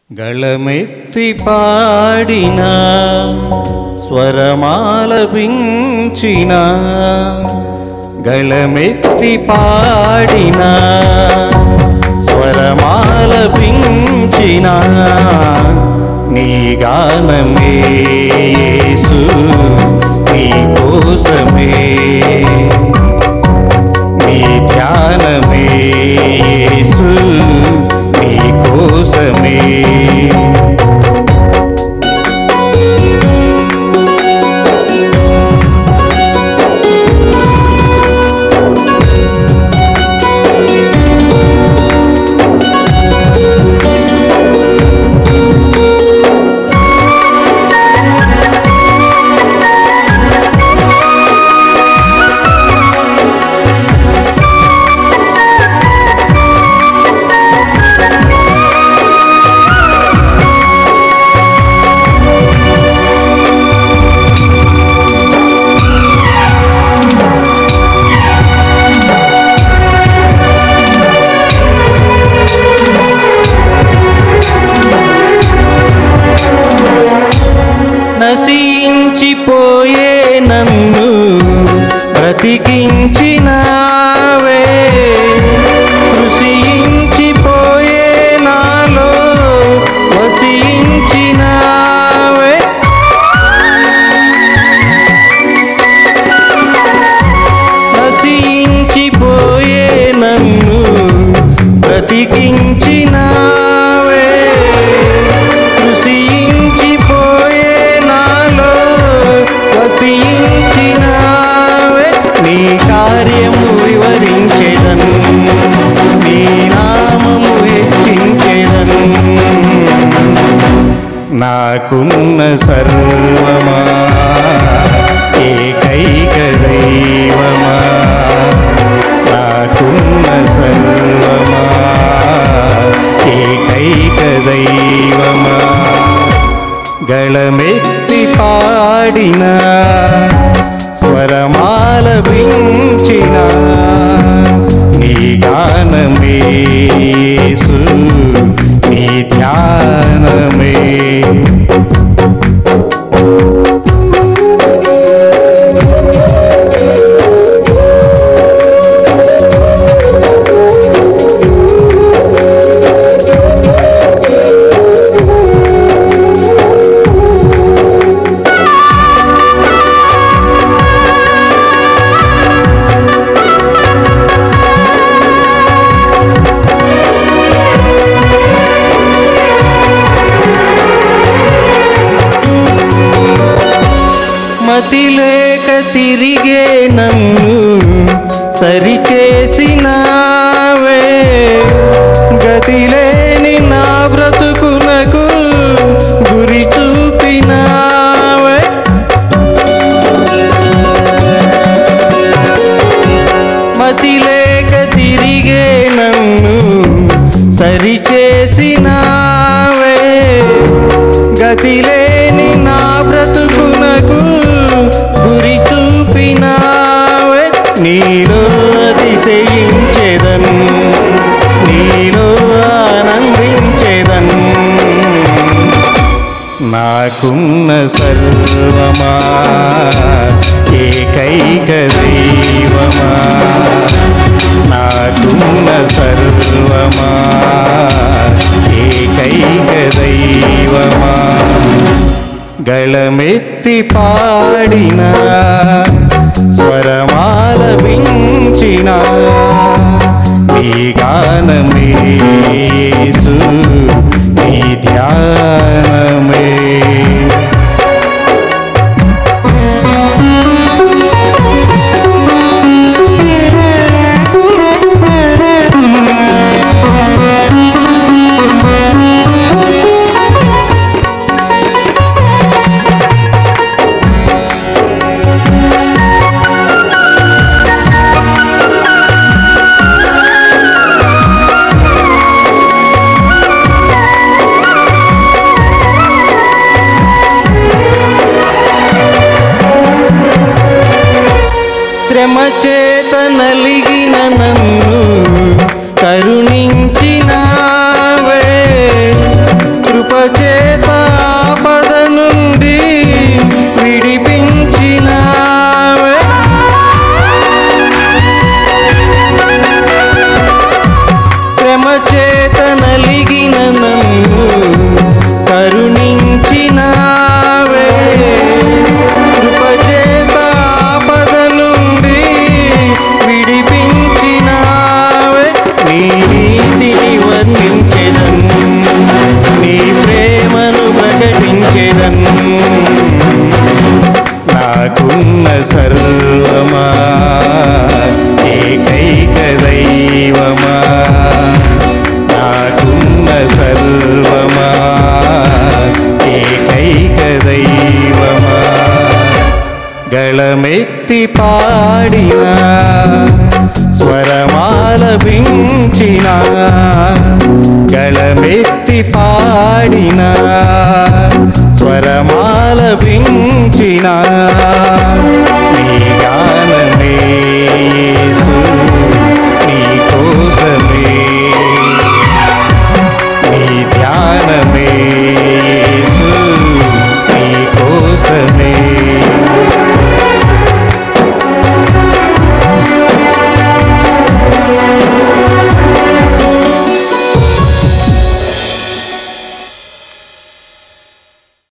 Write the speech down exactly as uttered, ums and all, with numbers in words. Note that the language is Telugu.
గళమెత్తి పాడిన స్వరమాలపించిన గళమెత్తి పాడిన స్వరమాలపించిన నీ గానమే యేసు నీ కోసమే నీ ధ్యానమే యేసు నీ కోసమే నశించిపోయే నన్ను బ్రతికించినావే కృషించిపోయే నాలో వసించినావే నశించిపోయే నన్ను బ్రతికించినావే వసించినావే నీ కార్యము వివరించేదను నీ నామము హెచ్చించేదను నాకున్న సర్వమా ఏకైక దైవమా నాకున్న సర్వమా ఏకైక దైవమా గళమెత్తి పాడిన స్వరమాలపించిన నీ గానమే యేసు నీ ధ్యానమే మతిలేక తిరిగే నన్ను సరిచేసినావే గతిలేని నా బ్రతుకునకు గురి చూపినావే మతిలేక తిరిగే నన్ను సరిచేసినావే గతిలేని నా బ్రతుకునకు గురి చూపినావే నీలో అతిశయించేదన్ నీలో ఆనందించేదన్ నాకున్న సర్వమా ఏకైక దైవమా నాకున్న సర్వమా ఏకైక దైవమా గళమెత్తి పాడిన స్వరమాలపించిన నీ గానమే యేసు నీ ధ్యానమే గళమెత్తి పాడిన స్వరమాలపించిన గళమెత్తి పాడిన స్వరమాలపించిన